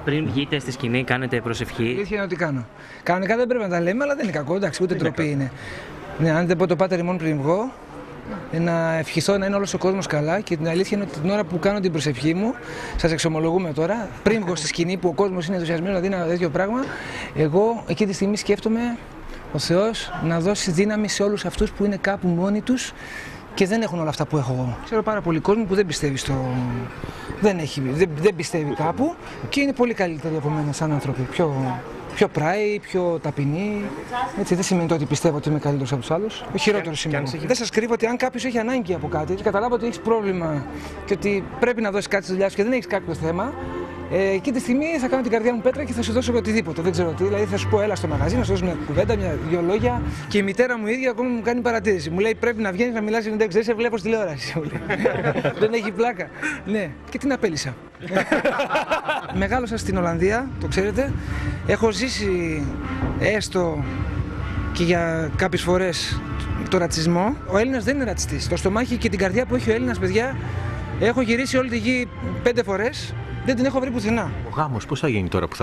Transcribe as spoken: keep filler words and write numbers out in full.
Πριν βγείτε στη σκηνή, κάνετε προσευχή? Η αλήθεια είναι ότι κάνω. Κανονικά δεν πρέπει να τα λέμε, αλλά δεν είναι κακό, εντάξει, ούτε ντροπή είναι. Ναι, αν δεν πω το Πάτερ ημών πριν βγω, να ευχηθώ να είναι όλος ο κόσμος καλά, και την αλήθεια είναι ότι την ώρα που κάνω την προσευχή μου, σας εξομολογούμε τώρα, πριν βγω στη σκηνή που ο κόσμος είναι ενθουσιασμένος να δει ένα τέτοιο πράγμα, εγώ εκεί τη στιγμή σκέφτομαι ο Θεός να δώσει δύναμη σε όλους αυτούς που είναι κάπου μόνοι τους και δεν έχουν όλα αυτά που έχω εγώ. Ξέρω πάρα πολύ κόσμο που δεν πιστεύει στο. Δεν, έχει, δεν, δεν πιστεύει κάπου και είναι πολύ καλύτεροι από μένα σαν άνθρωποι. Πιο, πιο πράοι, πιο ταπεινοί. Έτσι, δεν σημαίνει ότι πιστεύω ότι είμαι καλύτερος από τους άλλους. Ο χειρότερος είμαι. Έχει... Δεν σας κρύβω ότι αν κάποιος έχει ανάγκη από κάτι και καταλάβω ότι έχεις πρόβλημα και ότι πρέπει να δώσεις κάτι στη δουλειά σου και δεν έχεις κάποιο θέμα, ε, εκείνη τη στιγμή θα κάνω την καρδιά μου πέτρα και θα σου δώσω οτιδήποτε. Δεν ξέρω τι. Δηλαδή θα σου πω, έλα στο μαγαζί, να σου δώσω μια κουβέντα, μια, δύο λόγια. Και η μητέρα μου ίδια ακόμα μου κάνει παρατήρηση. Μου λέει: πρέπει να βγαίνεις να μιλάς, δεν ξέρεις, σε βλέπω στη τηλεόραση. Δεν έχει πλάκα. Ναι, και την απέλυσα. Μεγάλωσα στην Ολλανδία, το ξέρετε. Έχω ζήσει έστω και για κάποιες φορές το ρατσισμό. Ο Έλληνας δεν είναι ρατσιστής. Το στομάχι και την καρδιά που έχει ο Έλληνας, παιδιά, έχω γυρίσει όλη τη γη πέντε φορές. Δεν την έχω βρει πουθενά. Ο γάμος πώς θα γίνει τώρα που θα